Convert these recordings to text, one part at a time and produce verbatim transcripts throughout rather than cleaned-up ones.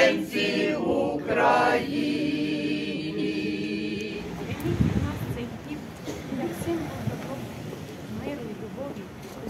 ненці Україні. Прийміть у нас цей дім, як символ добро, миру і любові.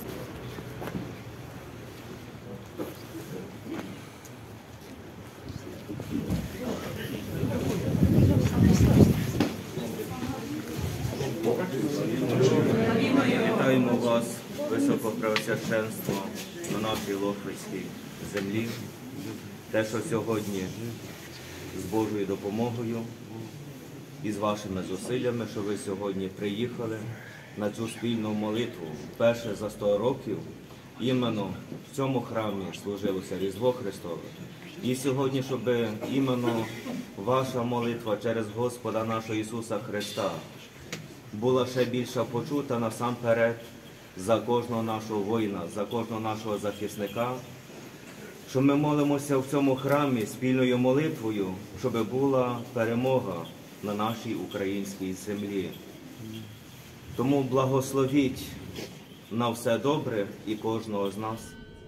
Вітаємо вас, Високопреосвященство, на нашій Лохвицькій землі. Те, що сьогодні з Божою допомогою і з вашими зусиллями, що ви сьогодні приїхали на цю спільну молитву. Вперше за сто років іменно в цьому храмі служилося Різдво Христове. І сьогодні, щоб іменно ваша молитва через Господа нашого Ісуса Христа була ще більше почута насамперед за кожного нашого воїна, за кожного нашого захисника, що ми молимося в цьому храмі спільною молитвою, щоб була перемога на нашій українській землі. Тому благословіть на все добре і кожного з нас.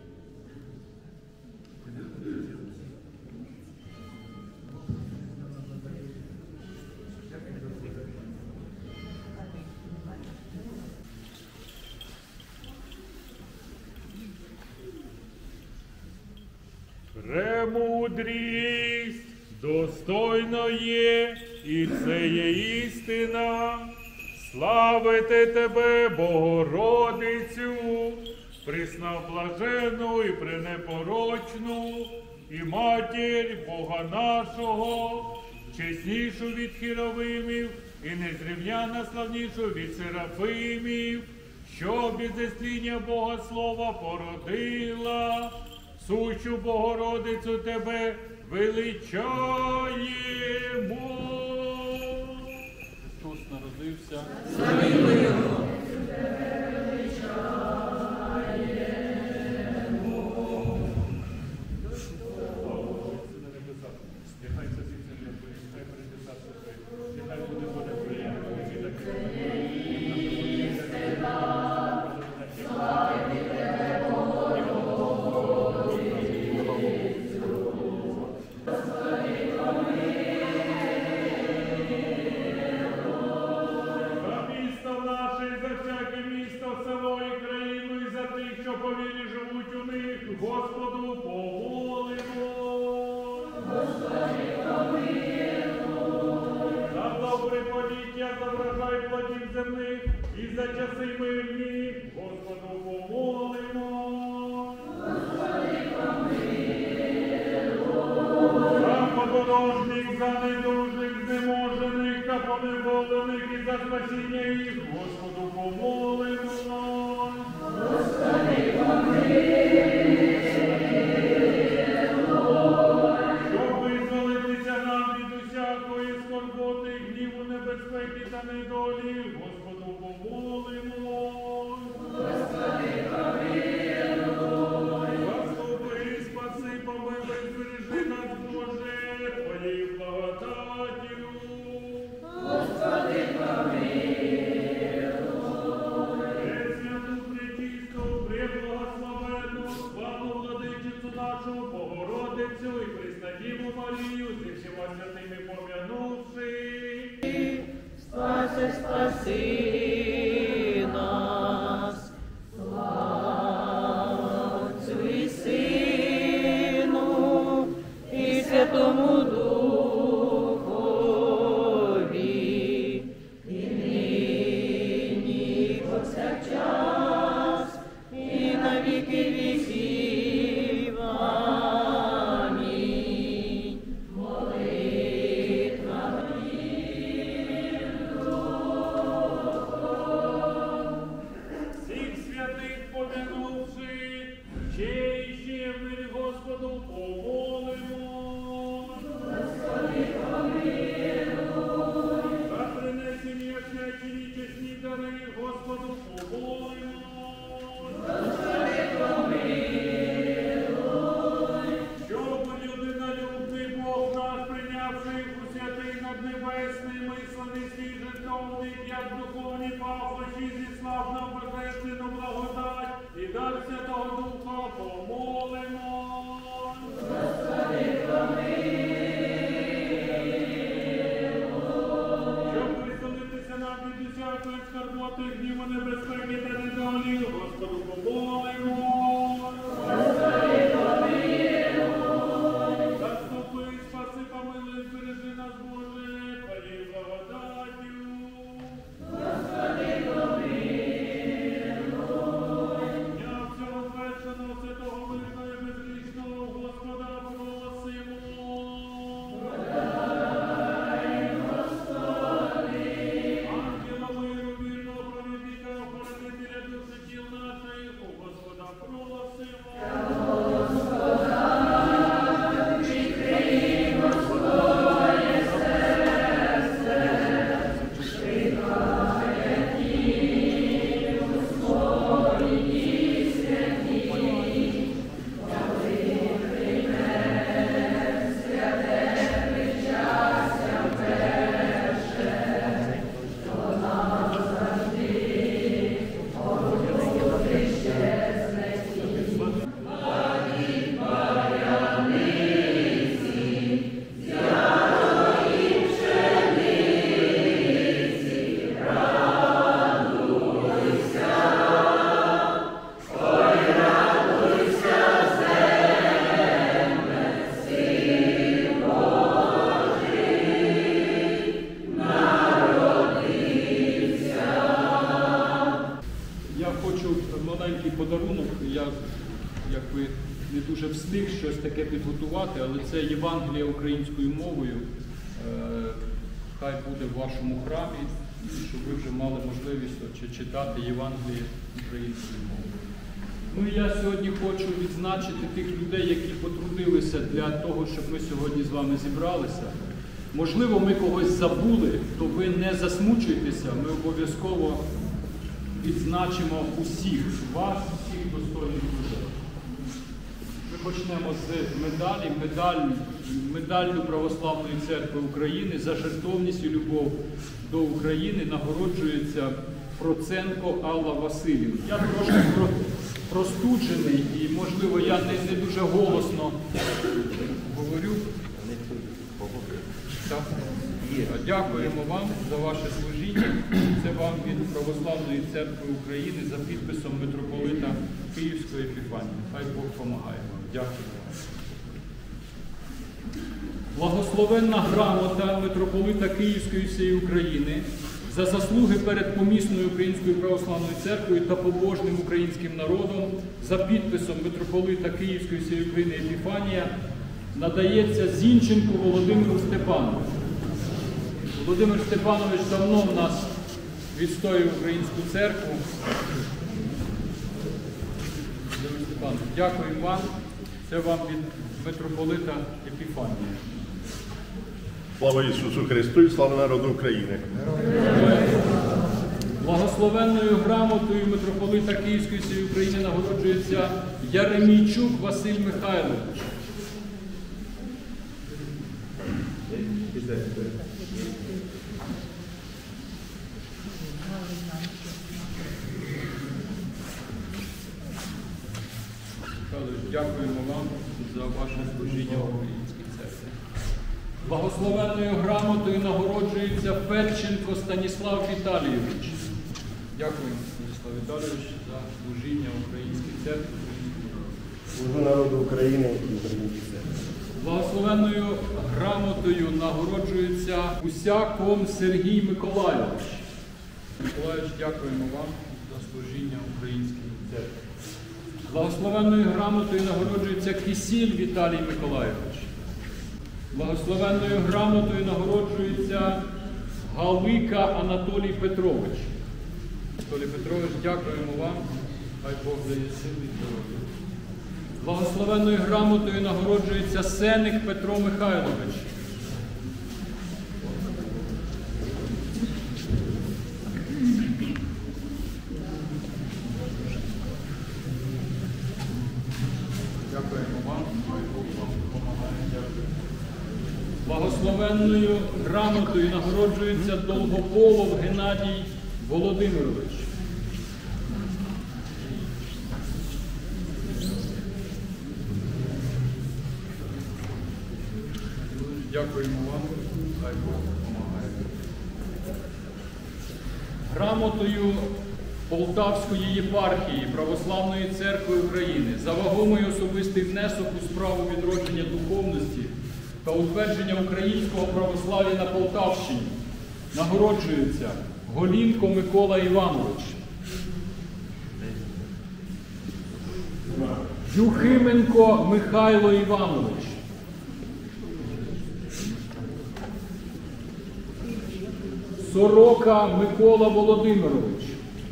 Премудрість достойно є, і це є істина. Славити тебе, Богородицю, пресноблажену і пренепорочну, і матір Бога нашого, чеснішу від хіровимів, і незрівняно славнішу від серафимів, що без зісління Бога Слова породила. Сущу Богородицю тебе величаємо. Христос народився. Славімо Його. Господу помолимо. Господи, помилуй. За добре поліття, за врожай плодів земних і за часи мирні, Господу помолимо. Господи, помилуй. За подорожних, за недужих, знеможених та поневолених і за спасіння їх, Господу помолимо. Господи, помилуй. Безпеки та недолі, Господу помолимо. Господи, помилуй. Заступи, спаси, помилуй, збережи нас, Боже, Твоєю благодаттю. Господи, помилуй. Пресвяту, пречисту, преблагословенну, славну владичицю нашу, Богородицю і Преснодіву Марію, зі всіма святими пом'янувши. Спаси, спаси нас, слава Отцю і Сину, і Святому Духові, і нині, повсякчас, і на віки віків. Амінь. Молитва помянувши, ще і ще мир Господу помолимо. просимо небезпеки та недолі, Господу помолимо. Заступи, спаси, помилуй, збережи нас, Боже, Твоєю благодаттю. Дня всього вершеного, святого, мирного і безгрішного Господа просимо. Ангела миру, вірного провідника, охоронителя душі тіл наших, у Господа просимо. Я хочу маленький подарунок. Я якби не дуже встиг щось таке підготувати, але це Євангеліє українською мовою. Е, Хай буде в вашому храмі, щоб ви вже мали можливість чи- читати Євангеліє українською мовою. Ну і я сьогодні хочу відзначити тих людей, які потрудилися для того, щоб ми сьогодні з вами зібралися. Можливо, ми когось забули, то ви не засмучуйтеся, ми обов'язково відзначимо усіх вас, всіх достойних людей. Ми почнемо з медалі. Медаль, медаллю Православної церкви України за жертовність і любов до України нагороджується Проценко Алла Василівна. Я трошки про, простуджений і, можливо, я не, не дуже голосно говорю. Так. Дякуємо вам за ваше служіння. Це вам від Православної церкви України за підписом митрополита Київської Епіфанії. Хай Бог допомагає вам. Дякую вам. Благословенна грамота митрополита Київської всієї України за заслуги перед помісною Українською Православною церквою та побожним українським народом за підписом митрополита Київської всієї України Епіфанія надається Зінченку Володимиру Степановичу. Володимир Степанович давно в нас відстоює українську церкву. Володимир Степанович, дякую вам. Це вам від митрополита Епіфанія. Слава Ісусу Христу і слава народу України! Благословенною грамотою митрополита Київської всієї України нагороджується Яремійчук Василь Михайлович. Дякуємо вам за ваше служіння в Українській церкві. Благословенною грамотою нагороджується Федченко Станіслав Віталійович. Дякуємо, Станіслав Віталійович, за служіння в Українській церкві. Служу народу України і Українській церкві. Благословенною грамотою нагороджується Усяком Сергій Миколайович. Миколайович, дякуємо вам за служіння в Українській церкві. Благословенною грамотою нагороджується Кисіль Віталій Миколайович. Благословенною грамотою нагороджується Галика Анатолій Петрович. Анатолій Петрович, дякуємо вам. Хай Бог дає сили і здоров'я. Благословенною грамотою нагороджується Сеник Петро Михайлович. Дякуємо вам. Хай Бог вам допомагає. Дякую. Благословенною грамотою нагороджується Долгополов Геннадій Володимирович. Дякуємо вам. Хай Бог допомагає. Грамотою Полтавської єпархії Православної церкви України за вагомий особистий внесок у справу відродження духовності та утвердження українського православ'я на Полтавщині нагороджується Голінко Микола Іванович, Юхименко Михайло Іванович, Сорока Микола Володимирович,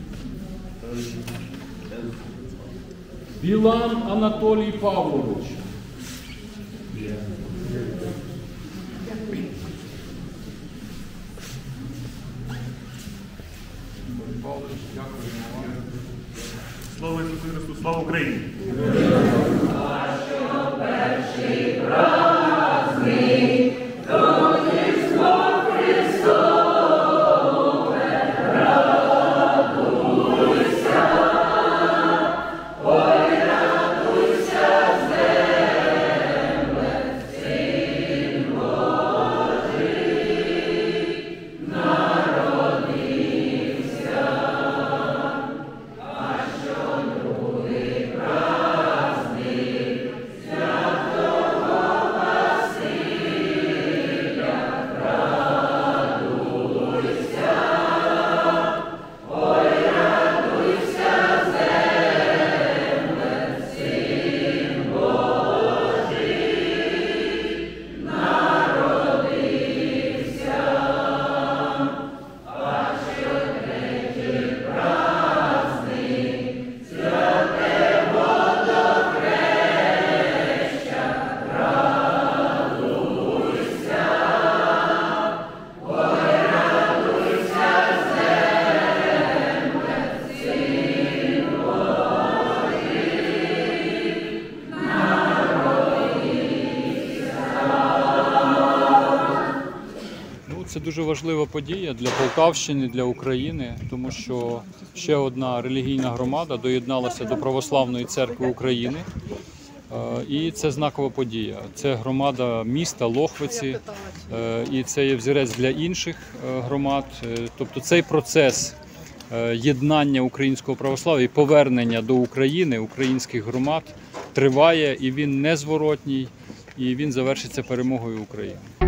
Білан Анатолій Павлович, Слава Ісусу Христу, слава Україні! Це дуже важлива подія для Полтавщини, для України, тому що ще одна релігійна громада доєдналася до Православної церкви України. І це знакова подія. Це громада міста Лохвиці, і це є взірець для інших громад. Тобто цей процес єднання українського православ'я і повернення до України українських громад триває, і він незворотній, і він завершиться перемогою України.